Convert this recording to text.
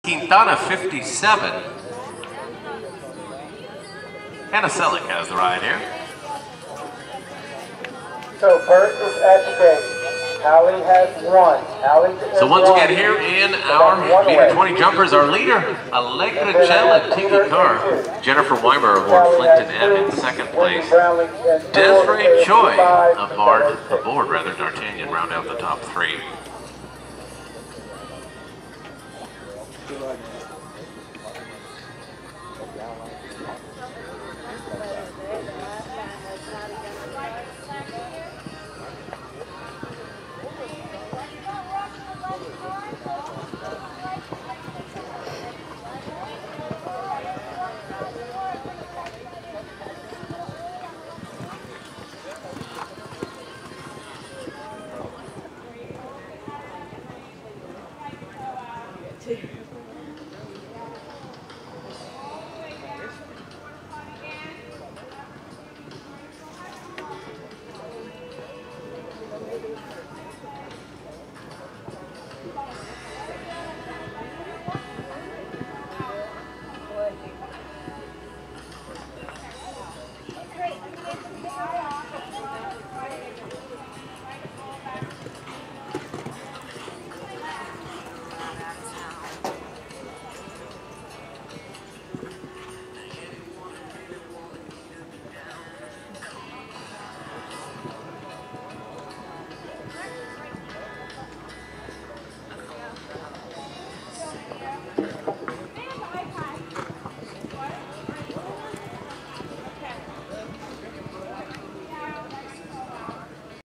Quintana 57. Hannah Selick has the ride here. So Bert is at stake. Hallie has one. So once again here in our Leader 20 jumpers, our leader, Allegra Chell and Tiki Carr. Jennifer Weimer of Lord Flinton and in second place. Desiree Choi of D'Artagnan round out the top three.